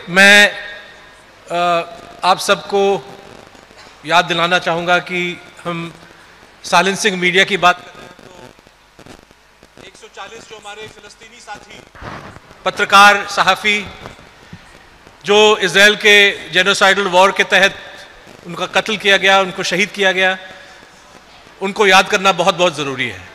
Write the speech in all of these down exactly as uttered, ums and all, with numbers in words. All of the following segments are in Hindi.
मैं आ, आप सबको याद दिलाना चाहूँगा कि हम साइलेंसिंग मीडिया की बात कर रहे हैं तो एक सौ चालीस जो हमारे फिलिस्तीनी साथी पत्रकार सहाफ़ी जो इज़राइल के जेनोसाइडल वॉर के तहत उनका कत्ल किया गया, उनको शहीद किया गया, उनको याद करना बहुत बहुत ज़रूरी है।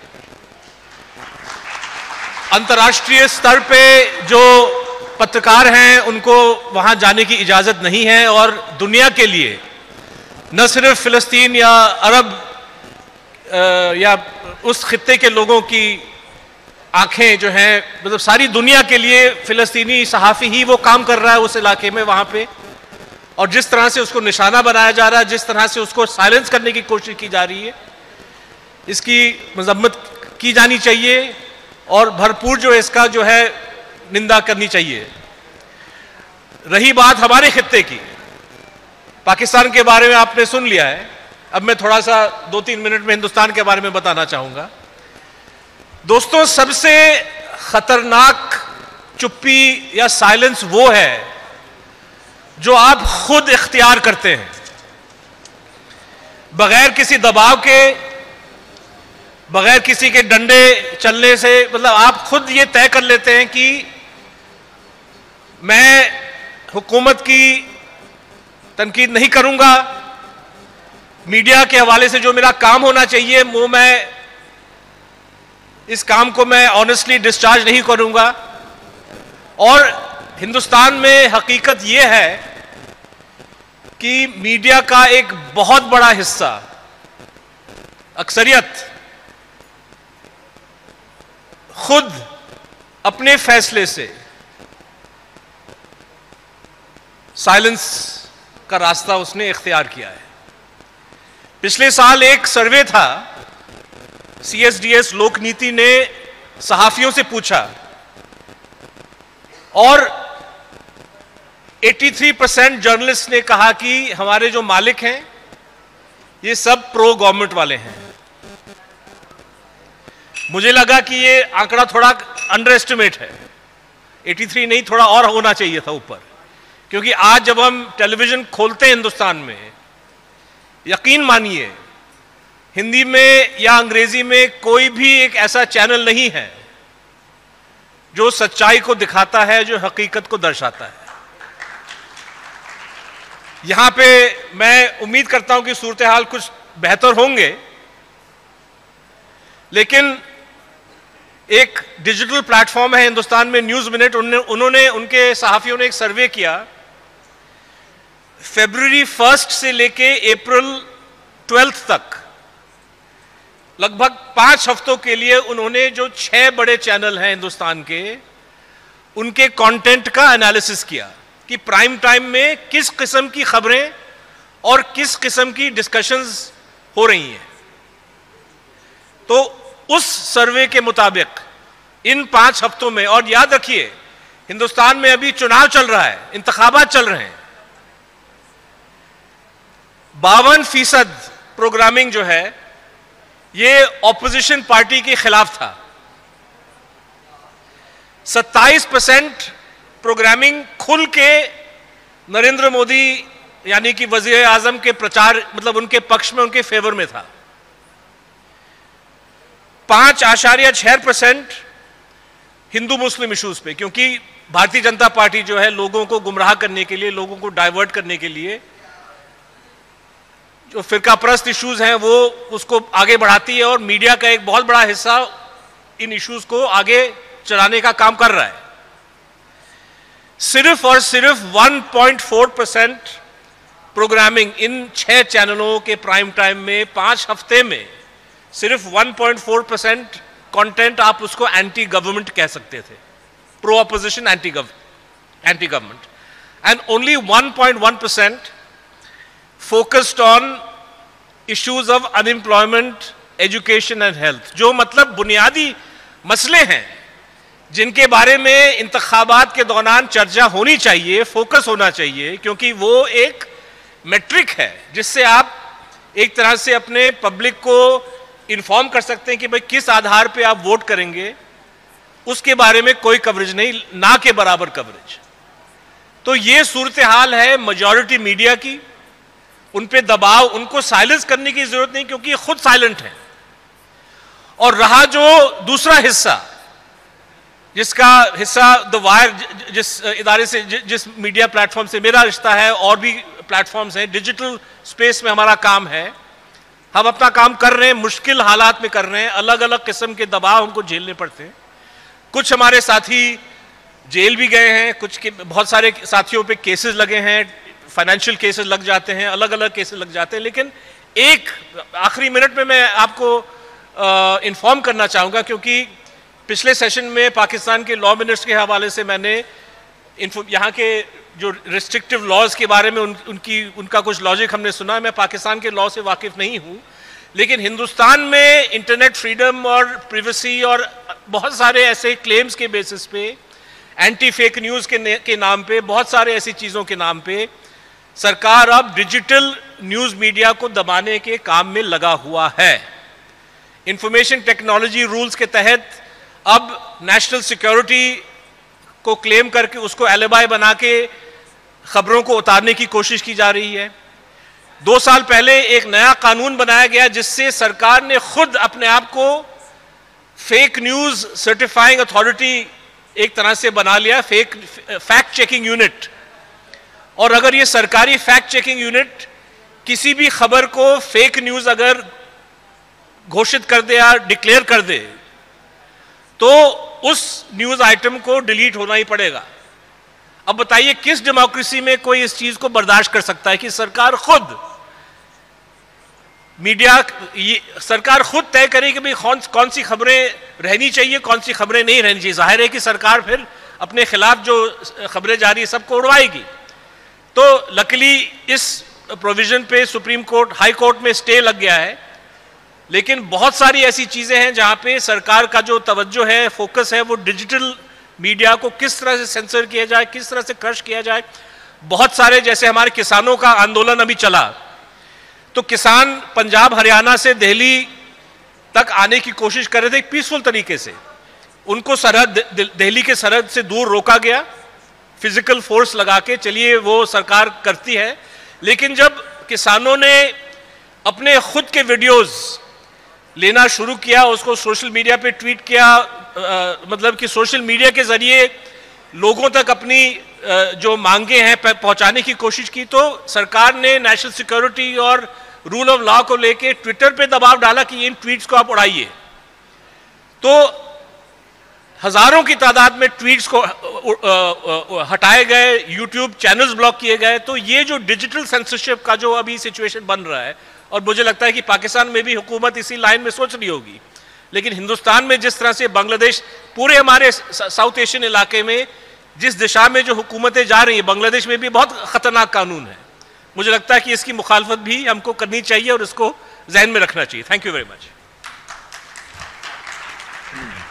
अंतर्राष्ट्रीय स्तर पे जो पत्रकार हैं उनको वहाँ जाने की इजाज़त नहीं है और दुनिया के लिए न सिर्फ फ़िलिस्तीन या अरब या उस खित्ते के लोगों की आंखें जो हैं, मतलब सारी दुनिया के लिए फ़िलिस्तीनी सहाफ़ी ही वो काम कर रहा है उस इलाके में वहाँ पे, और जिस तरह से उसको निशाना बनाया जा रहा है, जिस तरह से उसको साइलेंस करने की कोशिश की जा रही है, इसकी मजम्मत की जानी चाहिए और भरपूर जो इसका जो है निंदा करनी चाहिए। रही बात हमारे खित्ते की, पाकिस्तान के बारे में आपने सुन लिया है, अब मैं थोड़ा सा दो तीन मिनट में हिंदुस्तान के बारे में बताना चाहूंगा। दोस्तों, सबसे खतरनाक चुप्पी या साइलेंस वो है जो आप खुद इख्तियार करते हैं बगैर किसी दबाव के, बगैर किसी के डंडे चलने से। मतलब आप खुद ये तय कर लेते हैं कि मैं हुकूमत की तनकीद नहीं करूंगा, मीडिया के हवाले से जो मेरा काम होना चाहिए वो मैं इस काम को मैं ऑनेस्टली डिस्चार्ज नहीं करूंगा। और हिंदुस्तान में हकीकत ये है कि मीडिया का एक बहुत बड़ा हिस्सा, अक्सरियत, खुद अपने फैसले से साइलेंस का रास्ता उसने इख्तियार किया है। पिछले साल एक सर्वे था, सी एस डी एस लोक नीति ने सहाफियों से पूछा और तिरासी परसेंट जर्नलिस्ट ने कहा कि हमारे जो मालिक हैं ये सब प्रो गवर्नमेंट वाले हैं। मुझे लगा कि ये आंकड़ा थोड़ा अंडर एस्टिमेट है, तिरासी नहीं, थोड़ा और होना चाहिए था ऊपर, क्योंकि आज जब हम टेलीविजन खोलते हैं हिंदुस्तान में, यकीन मानिए हिंदी में या अंग्रेजी में कोई भी एक ऐसा चैनल नहीं है जो सच्चाई को दिखाता है, जो हकीकत को दर्शाता है। यहां पे मैं उम्मीद करता हूं कि सूरत हाल कुछ बेहतर होंगे, लेकिन एक डिजिटल प्लेटफॉर्म है हिंदुस्तान में, न्यूज मिनट, उन्होंने उनके सहाफियों ने एक सर्वे किया। फरवरी फर्स्ट से लेके अप्रैल ट्वेल्थ तक लगभग पांच हफ्तों के लिए उन्होंने जो छह बड़े चैनल हैं हिंदुस्तान के, उनके कंटेंट का एनालिसिस किया कि प्राइम टाइम में किस किस्म की खबरें और किस किस्म की डिस्कशंस हो रही हैं। तो उस सर्वे के मुताबिक इन पांच हफ्तों में, और याद रखिए हिंदुस्तान में अभी चुनाव चल रहा है, इंतखाबात चल रहे हैं, बावन फीसद प्रोग्रामिंग जो है ये ऑपोजिशन पार्टी के खिलाफ था। सत्ताईस परसेंट प्रोग्रामिंग खुल के नरेंद्र मोदी यानी कि वजीर आजम के प्रचार, मतलब उनके पक्ष में, उनके फेवर में था। पांच आशार्य छह परसेंट हिंदू मुस्लिम इश्यूज पे, क्योंकि भारतीय जनता पार्टी जो है लोगों को गुमराह करने के लिए, लोगों को डाइवर्ट करने के लिए जो फिरका परस्त इश्यूज हैं वो उसको आगे बढ़ाती है और मीडिया का एक बहुत बड़ा हिस्सा इन इश्यूज को आगे चलाने का काम कर रहा है। सिर्फ और सिर्फ एक पॉइंट चार परसेंट प्रोग्रामिंग इन छह चैनलों के प्राइम टाइम में पांच हफ्ते में, सिर्फ एक पॉइंट चार परसेंट कंटेंट आप उसको एंटी गवर्नमेंट कह सकते थे, pro opposition, anti anti government, and only एक पॉइंट एक percent focused on issues of unemployment, education and health, जो मतलब बुनियादी मसले हैं जिनके बारे में इंतखाबात के दौरान चर्चा होनी चाहिए, फोकस होना चाहिए, क्योंकि वो एक मेट्रिक है जिससे आप एक तरह से अपने पब्लिक को इन्फॉर्म कर सकते हैं कि भाई किस आधार पे आप वोट करेंगे। उसके बारे में कोई कवरेज नहीं, ना के बराबर कवरेज। तो ये सूरत हाल है मेजॉरिटी मीडिया की। उन पे दबाव, उनको साइलेंस करने की जरूरत नहीं क्योंकि ये खुद साइलेंट है। और रहा जो दूसरा हिस्सा, जिसका हिस्सा द वायर, जिस इदारे से, जिस मीडिया प्लेटफॉर्म से मेरा रिश्ता है, और भी प्लेटफॉर्म्स हैं, डिजिटल स्पेस में हमारा काम है। हम अपना काम कर रहे हैं, मुश्किल हालात में कर रहे हैं, अलग अलग किस्म के दबाव हमको झेलने पड़ते हैं। कुछ हमारे साथी जेल भी गए हैं, कुछ के बहुत सारे साथियों पे केसेस लगे हैं, फाइनेंशियल केसेस लग जाते हैं, अलग अलग केसेस लग जाते हैं। लेकिन एक आखिरी मिनट में मैं आपको इन्फॉर्म करना चाहूँगा, क्योंकि पिछले सेशन में पाकिस्तान के लॉ मिनिस्टर के हवाले से मैंने यहाँ के जो रिस्ट्रिक्टिव लॉज के बारे में उन, उनकी उनका कुछ लॉजिक हमने सुना। मैं पाकिस्तान के लॉ से वाकिफ नहीं हूँ, लेकिन हिंदुस्तान में इंटरनेट फ्रीडम और प्रिवेसी और बहुत सारे ऐसे क्लेम्स के बेसिस पे, एंटी फेक न्यूज़ के, के नाम पे, बहुत सारे ऐसी चीज़ों के नाम पे सरकार अब डिजिटल न्यूज़ मीडिया को दबाने के काम में लगा हुआ है। इंफॉर्मेशन टेक्नोलॉजी रूल्स के तहत अब नेशनल सिक्योरिटी को क्लेम करके उसको एलिबाई बना के खबरों को उतारने की कोशिश की जा रही है। दो साल पहले एक नया कानून बनाया गया जिससे सरकार ने खुद अपने आप को फेक न्यूज़ सर्टिफाइंग अथॉरिटी एक तरह से बना लिया, फेक फैक्ट चेकिंग यूनिट। और अगर ये सरकारी फैक्ट चेकिंग यूनिट किसी भी खबर को फेक न्यूज़ अगर घोषित कर दे या डिक्लेयर कर दे तो उस न्यूज़ आइटम को डिलीट होना ही पड़ेगा। अब बताइए किस डेमोक्रेसी में कोई इस चीज़ को बर्दाश्त कर सकता है कि सरकार खुद मीडिया, ये सरकार खुद तय करे कि भाई कौन कौन सी खबरें रहनी चाहिए, कौन सी खबरें नहीं रहनी चाहिए। जाहिर है कि सरकार फिर अपने खिलाफ जो खबरें जा रही है सबको उड़वाएगी। तो लकीली इस प्रोविजन पे सुप्रीम कोर्ट, हाई कोर्ट में स्टे लग गया है। लेकिन बहुत सारी ऐसी चीज़ें हैं जहाँ पे सरकार का जो तवज्जो है, फोकस है, वो डिजिटल मीडिया को किस तरह से सेंसर किया जाए, किस तरह से क्रश किया जाए। बहुत सारे, जैसे हमारे किसानों का आंदोलन अभी चला, तो किसान पंजाब हरियाणा से दिल्ली तक आने की कोशिश कर रहे थे पीसफुल तरीके से। उनको सरहद, दिल्ली के सरहद से दूर रोका गया फिजिकल फोर्स लगा के। चलिए वो सरकार करती है, लेकिन जब किसानों ने अपने खुद के वीडियोस लेना शुरू किया, उसको सोशल मीडिया पे ट्वीट किया, आ, मतलब कि सोशल मीडिया के जरिए लोगों तक अपनी आ, जो मांगे हैं पहुंचाने की कोशिश की, तो सरकार ने नेशनल सिक्योरिटी और रूल ऑफ लॉ को लेके ट्विटर पे दबाव डाला कि इन ट्वीट्स को आप उड़ाइए। तो हजारों की तादाद में ट्वीट्स को हटाए गए, यूट्यूब चैनल्स ब्लॉक किए गए। तो ये जो डिजिटल सेंसरशिप का जो अभी सिचुएशन बन रहा है, और मुझे लगता है कि पाकिस्तान में भी हुकूमत इसी लाइन में सोच रही होगी, लेकिन हिंदुस्तान में जिस तरह से बांग्लादेश, पूरे हमारे साउथ एशियन इलाके में जिस दिशा में जो हुकूमतें जा रही हैं, बांग्लादेश में भी बहुत खतरनाक कानून है। मुझे लगता है कि इसकी मुखालफत भी हमको करनी चाहिए और इसको जहन में रखना चाहिए। Thank you very much.